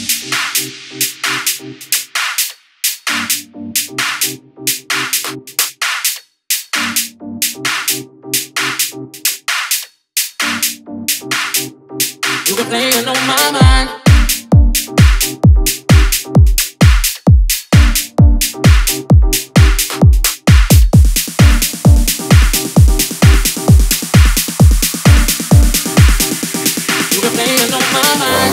You've been playing on my mind. You've been playing on my mind.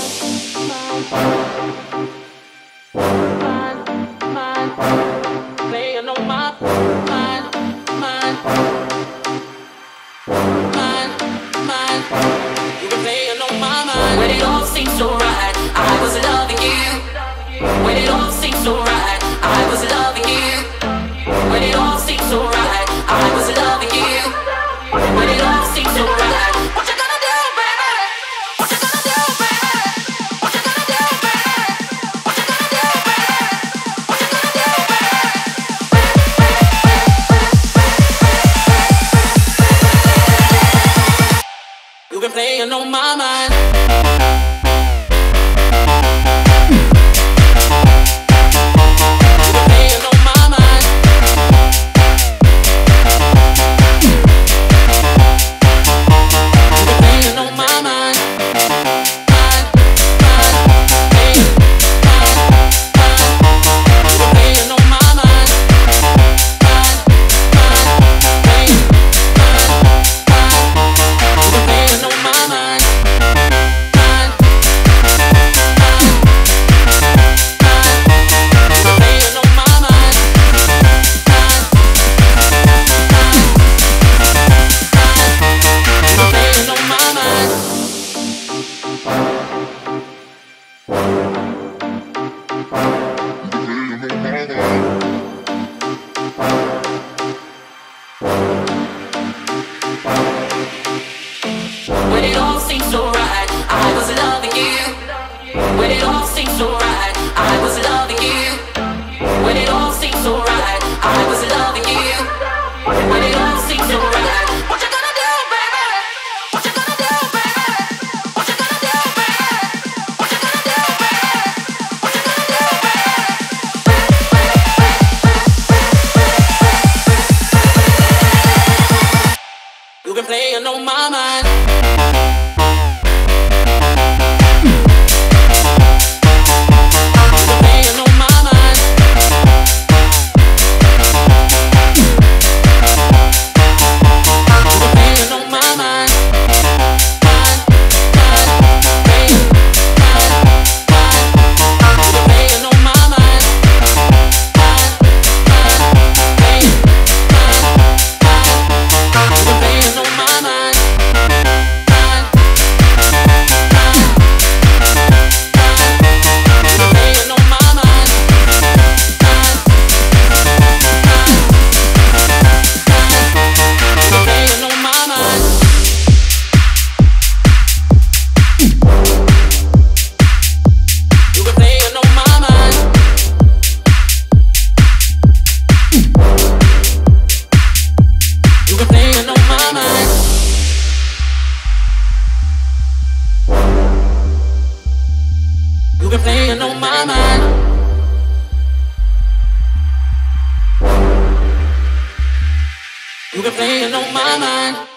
Playing on my mind. When it all seemed so right, I was loving you. When it all seemed so right, I was loving you. When it all seemed so right, I was loving you. When it all seemed so right, what you gonna do, baby? What you gonna do, baby? What you gonna do, baby? What you gonna do, baby? What you gonna do, baby? You've been playing on my mind. When it all seemed so right, I was loving you. When it all seemed so right, I was loving you. When it all seemed so right, I was loving you. When it all seemed so right, what you gonna do, baby? What you gonna do, baby? What you gonna do, baby? What you gonna do, baby? What you gonna do, baby? You've been playing on my mind. You've been playing on my mind. You've been playing on my mind.